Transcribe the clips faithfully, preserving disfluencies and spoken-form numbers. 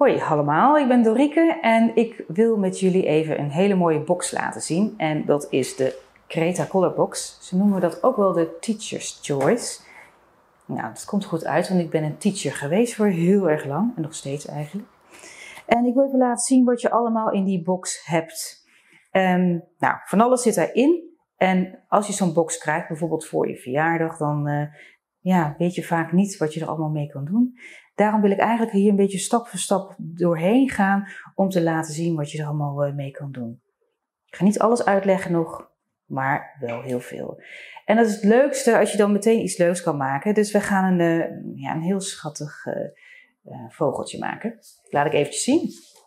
Hoi allemaal, ik ben Dorieke en ik wil met jullie even een hele mooie box laten zien. En dat is de Creta Color Box. Ze noemen dat ook wel de Teacher's Choice. Nou, dat komt goed uit, want ik ben een teacher geweest voor heel erg lang en nog steeds eigenlijk. En ik wil even laten zien wat je allemaal in die box hebt. Um, nou, van alles zit daarin. En als je zo'n box krijgt, bijvoorbeeld voor je verjaardag, dan uh, ja, weet je vaak niet wat je er allemaal mee kan doen. Daarom wil ik eigenlijk hier een beetje stap voor stap doorheen gaan om te laten zien wat je er allemaal mee kan doen. Ik ga niet alles uitleggen nog, maar wel heel veel. En dat is het leukste als je dan meteen iets leuks kan maken. Dus we gaan een, ja, een heel schattig uh, uh, vogeltje maken. Laat ik eventjes zien.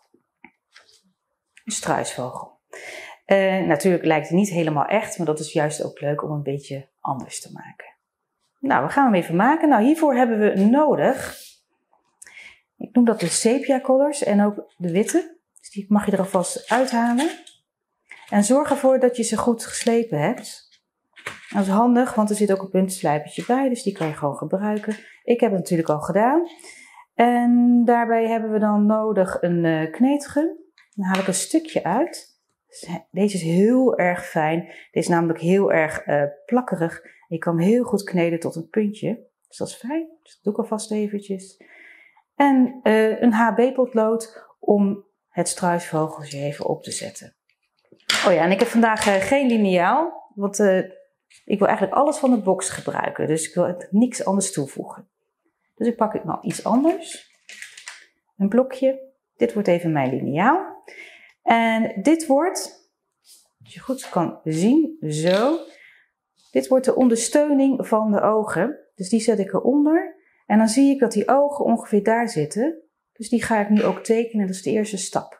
Een struisvogel. Uh, natuurlijk lijkt hij niet helemaal echt, maar dat is juist ook leuk om een beetje anders te maken. Nou, we gaan hem even maken. Nou, hiervoor hebben we nodig... Ik noem dat de sepia colors en ook de witte. Dus die mag je er alvast uithalen. En zorg ervoor dat je ze goed geslepen hebt. Dat is handig, want er zit ook een puntslijpertje bij, dus die kan je gewoon gebruiken. Ik heb het natuurlijk al gedaan. En daarbij hebben we dan nodig een uh, kneedgum. Dan haal ik een stukje uit. Deze is heel erg fijn. Deze is namelijk heel erg uh, plakkerig. Je kan hem heel goed kneden tot een puntje. Dus dat is fijn. Dus dat doe ik alvast eventjes. En uh, een H B-potlood om het struisvogeltje even op te zetten. Oh ja, en ik heb vandaag uh, geen liniaal, want uh, ik wil eigenlijk alles van de box gebruiken. Dus ik wil niks anders toevoegen. Dus ik pak ik nou iets anders. Een blokje. Dit wordt even mijn liniaal. En dit wordt, als je goed kan zien, zo. Dit wordt de ondersteuning van de ogen. Dus die zet ik eronder. En dan zie ik dat die ogen ongeveer daar zitten. Dus die ga ik nu ook tekenen. Dat is de eerste stap.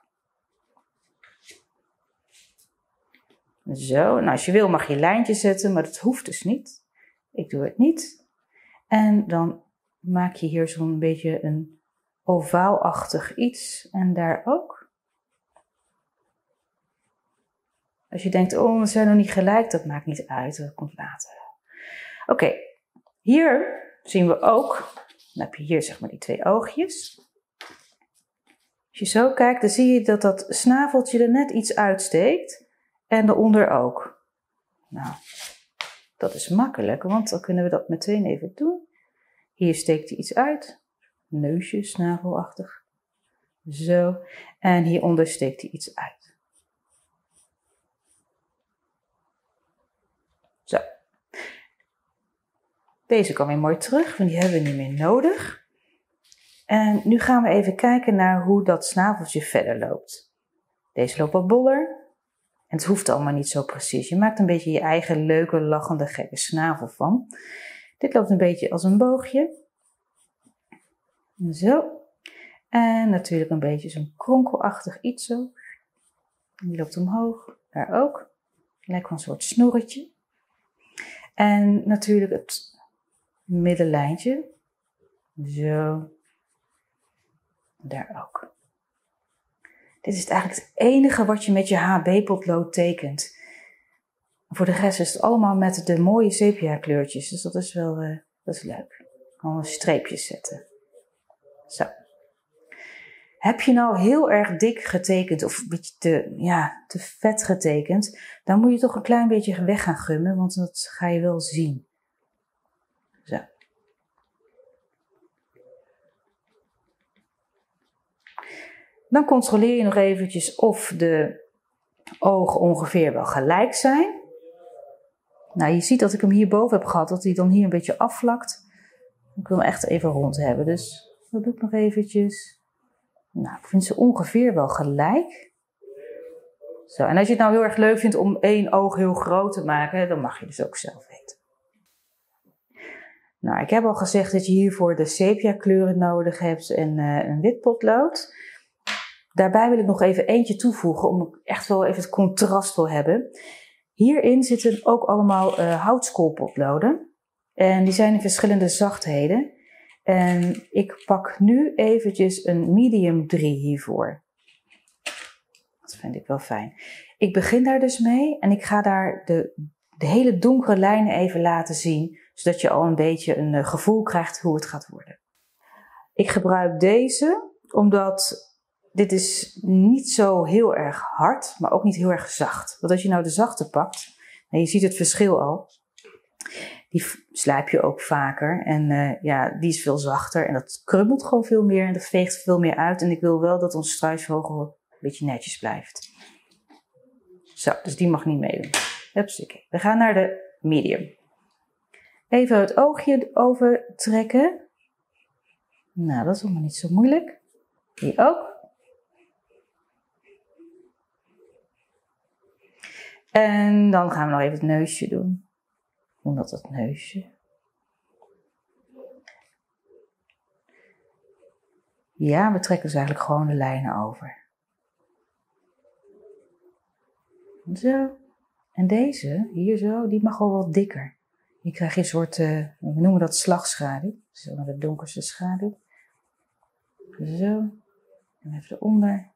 Zo. Nou, als je wil mag je lijntjes zetten, maar dat hoeft dus niet. Ik doe het niet. En dan maak je hier zo'n beetje een ovaalachtig iets. En daar ook. Als je denkt, oh, we zijn nog niet gelijk. Dat maakt niet uit. Dat komt later. Oké. Okay. Hier zien we ook, dan heb je hier zeg maar die twee oogjes. Als je zo kijkt, dan zie je dat dat snaveltje er net iets uitsteekt. En daaronder ook. Nou, dat is makkelijk, want dan kunnen we dat meteen even doen. Hier steekt hij iets uit. Neusje, snavelachtig. Zo. En hieronder steekt hij iets uit. Zo. Deze kan weer mooi terug, want die hebben we niet meer nodig. En nu gaan we even kijken naar hoe dat snaveltje verder loopt. Deze loopt wat boller. En het hoeft allemaal niet zo precies. Je maakt een beetje je eigen leuke, lachende, gekke snavel van. Dit loopt een beetje als een boogje. Zo. En natuurlijk een beetje zo'n kronkelachtig iets zo. Die loopt omhoog. Daar ook. Lijkt wel een soort snorretje. En natuurlijk het middenlijntje. Zo. Daar ook. Dit is eigenlijk het enige wat je met je H B-potlood tekent. Voor de rest is het allemaal met de mooie sepia kleurtjes. Dus dat is wel uh, dat is leuk. Gewoon streepjes zetten. Zo. Heb je nou heel erg dik getekend of een beetje te, ja, te vet getekend, dan moet je toch een klein beetje weg gaan gummen, want dat ga je wel zien. Zo. Dan controleer je nog eventjes of de ogen ongeveer wel gelijk zijn. Nou, je ziet dat ik hem hierboven heb gehad, dat hij dan hier een beetje afvlakt. Ik wil hem echt even rond hebben, dus dat doe ik nog eventjes. Nou, ik vind ze ongeveer wel gelijk. Zo, en als je het nou heel erg leuk vindt om één oog heel groot te maken, dan mag je dus ook zelf weten. Nou, ik heb al gezegd dat je hiervoor de sepia kleuren nodig hebt en uh, een wit potlood. Daarbij wil ik nog even eentje toevoegen, omdat ik echt wel even het contrast wil hebben. Hierin zitten ook allemaal uh, houtskoolpotloden. En die zijn in verschillende zachtheden. En ik pak nu eventjes een medium drie hiervoor. Dat vind ik wel fijn. Ik begin daar dus mee en ik ga daar de, de hele donkere lijnen even laten zien. Zodat je al een beetje een gevoel krijgt hoe het gaat worden. Ik gebruik deze Omdat dit is niet zo heel erg hard, maar ook niet heel erg zacht. Want als je nou de zachte pakt, en je ziet het verschil al. Die slijp je ook vaker en uh, ja, die is veel zachter en dat krummelt gewoon veel meer en dat veegt veel meer uit. En ik wil wel dat onze struisvogel een beetje netjes blijft. Zo, dus die mag niet meedoen. Hupsakee. We gaan naar de medium. Even het oogje overtrekken. Nou, dat is allemaal niet zo moeilijk. Hier ook. En dan gaan we nog even het neusje doen. Omdat het neusje. Ja, we trekken dus eigenlijk gewoon de lijnen over. Zo. En deze, hier zo, die mag wel wat dikker. Hier krijg je een soort, uh, we noemen dat slagschaduw. Zo naar de donkerste schaduw. Zo. En even eronder.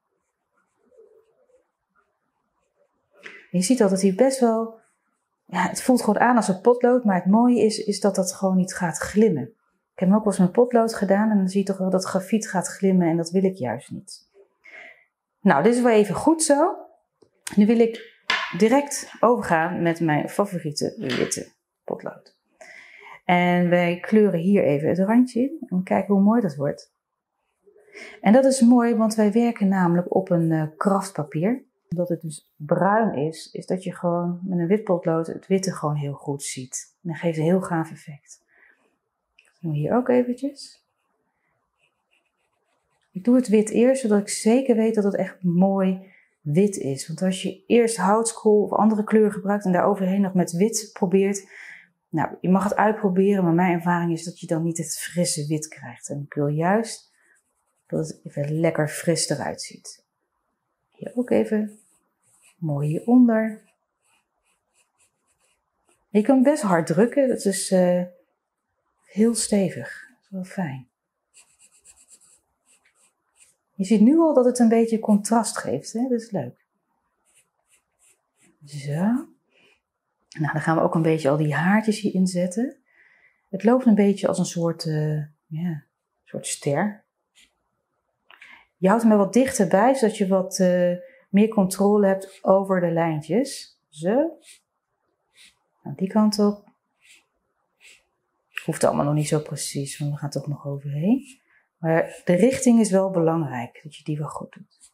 En je ziet al dat hij best wel, ja, het voelt gewoon aan als een potlood, maar het mooie is, is dat dat gewoon niet gaat glimmen. Ik heb hem ook wel eens met potlood gedaan en dan zie je toch wel dat grafiet gaat glimmen en dat wil ik juist niet. Nou, dit is wel even goed zo. Nu wil ik direct overgaan met mijn favoriete witte potlood. En wij kleuren hier even het randje in en kijken hoe mooi dat wordt. En dat is mooi, want wij werken namelijk op een uh, kraftpapier. Omdat het dus bruin is, is dat je gewoon met een wit potlood het witte gewoon heel goed ziet. En dat geeft een heel gaaf effect. Dat doen we hier ook eventjes. Ik doe het wit eerst, zodat ik zeker weet dat het echt mooi wit is. Want als je eerst houtskool of andere kleur gebruikt en daar overheen nog met wit probeert. Nou, je mag het uitproberen, maar mijn ervaring is dat je dan niet het frisse wit krijgt. En ik wil juist dat het even lekker fris eruit ziet. Hier ook even mooi hieronder. Je kan best hard drukken, dat is uh, heel stevig. Dat is wel fijn. Je ziet nu al dat het een beetje contrast geeft, hè? Dat is leuk. Zo. Nou, dan gaan we ook een beetje al die haartjes hierin zetten. Het loopt een beetje als een soort, uh, ja, soort ster. Je houdt hem er wat dichterbij, zodat je wat uh, meer controle hebt over de lijntjes. Zo. Nou, die kant op. Hoeft allemaal nog niet zo precies, want we gaan toch nog overheen. Maar de richting is wel belangrijk, dat je die wel goed doet.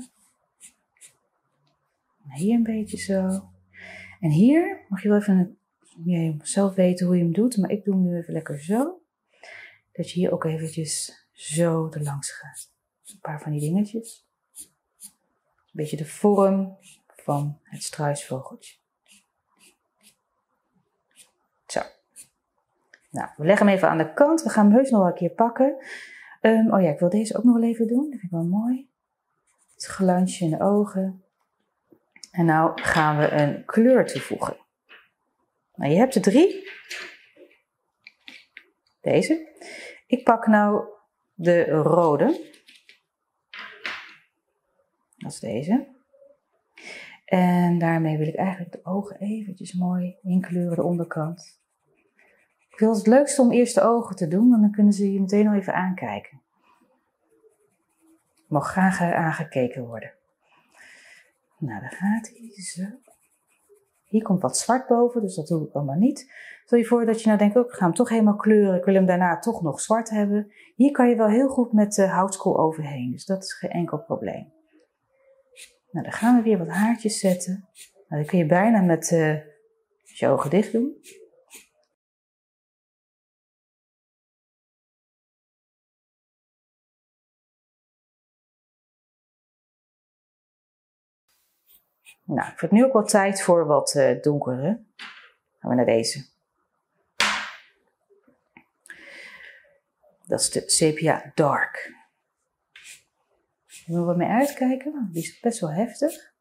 Hier een beetje zo. En hier mag je wel even, ja, zelf weten hoe je hem doet, maar ik doe hem nu even lekker zo. Dat je hier ook eventjes zo erlangs gaat. Een paar van die dingetjes. Een beetje de vorm van het struisvogeltje. Zo. Nou, we leggen hem even aan de kant. We gaan hem heus nog wel een keer pakken. Um, oh ja, ik wil deze ook nog wel even doen. Dat vind ik wel mooi. Het glansje in de ogen. En nou gaan we een kleur toevoegen. Nou, je hebt er drie. Deze. Ik pak nou de rode. Dat is deze. En daarmee wil ik eigenlijk de ogen eventjes mooi inkleuren, de onderkant. Ik wil het leukste om eerst de ogen te doen, want dan kunnen ze je meteen al even aankijken. Het mag graag aangekeken worden. Nou, daar gaat hij. Zo. Hier komt wat zwart boven, dus dat doe ik allemaal niet. Stel je voor dat je nou denkt, ook, ik ga hem toch helemaal kleuren. Ik wil hem daarna toch nog zwart hebben. Hier kan je wel heel goed met uh, houtskool overheen, dus dat is geen enkel probleem. Nou, dan gaan we weer wat haartjes zetten. Nou, dan kun je bijna met uh, je ogen dicht doen. Nou, ik vind nu ook wel tijd voor wat uh, donkere. Dan gaan we naar deze. Dat is de Sepia Dark. Ik wil er wat mee uitkijken, want die is best wel heftig.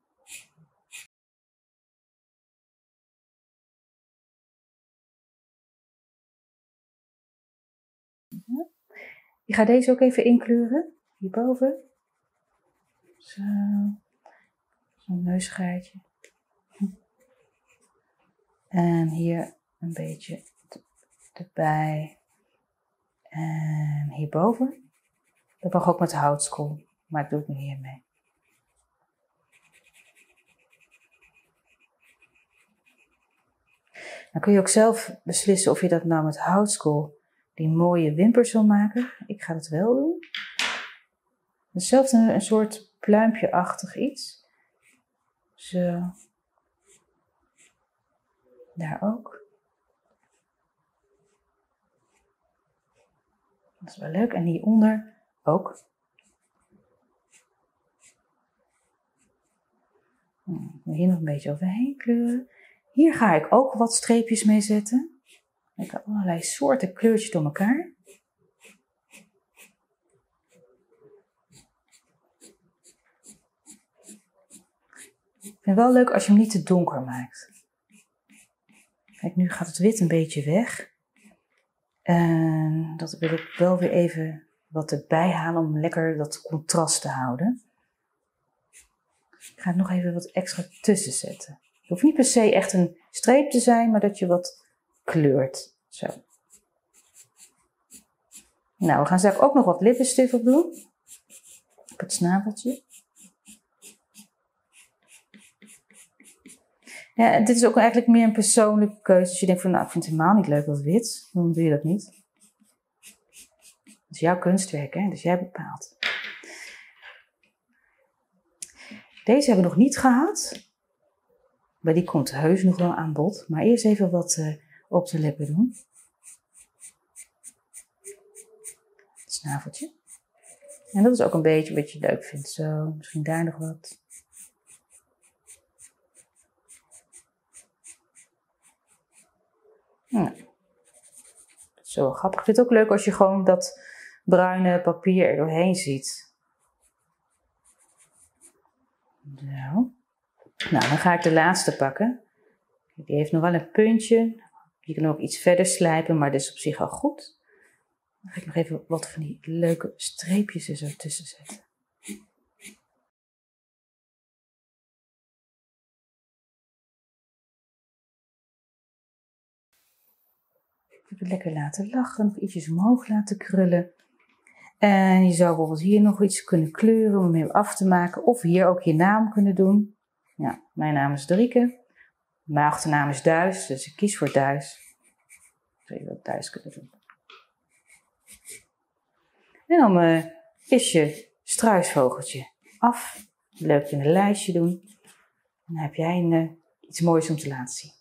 Ik ga deze ook even inkleuren, hierboven. Zo. Zo'n neusgaatje. En hier een beetje erbij. En hierboven. Dat mag ook met houtskool, maar ik doe het nu hiermee. Dan kun je ook zelf beslissen of je dat nou met houtskool die mooie wimpers wil maken. Ik ga het wel doen. Hetzelfde een, een soort pluimpje-achtig iets. Zo. Daar ook. Dat is wel leuk. En hieronder ook. Hier nog een beetje overheen kleuren. Hier ga ik ook wat streepjes mee zetten. Ik heb allerlei soorten kleurtjes door elkaar. Ik vind het wel leuk als je hem niet te donker maakt. Kijk, nu gaat het wit een beetje weg. En dat wil ik wel weer even wat erbij halen om lekker dat contrast te houden. Ik ga er nog even wat extra tussen zetten. Het hoeft niet per se echt een streep te zijn, maar dat je wat kleurt. Zo. Nou, we gaan straks ook nog wat lippenstift op doen. Op het snaveltje. Ja, dit is ook eigenlijk meer een persoonlijke keuze. Als je denkt van, nou, ik vind het helemaal niet leuk dat wit. Dan doe je dat niet. Dat is jouw kunstwerk, hè? Dus jij bepaalt. Deze hebben we nog niet gehad. Bij die komt heus nog wel aan bod. Maar eerst even wat uh, op de lippen doen. Het snaveltje. En dat is ook een beetje wat je leuk vindt. Zo, misschien daar nog wat. Nou, zo grappig. Ik vind het ook leuk als je gewoon dat bruine papier er doorheen ziet. Zo. Nou, dan ga ik de laatste pakken. Die heeft nog wel een puntje. Je kan ook iets verder slijpen, maar dat is op zich al goed. Dan ga ik nog even wat van die leuke streepjes er zo tussen zetten. Even lekker laten lachen, nog ietsjes omhoog laten krullen. En je zou bijvoorbeeld hier nog iets kunnen kleuren om hem even af te maken. Of hier ook je naam kunnen doen. Ja, mijn naam is Drieke. Mijn achternaam is Duis, dus ik kies voor Duis. Zou je dat Duis kunnen doen. En dan uh, is je struisvogeltje af. Leuk in een lijstje doen. En dan heb jij een, uh, iets moois om te laten zien.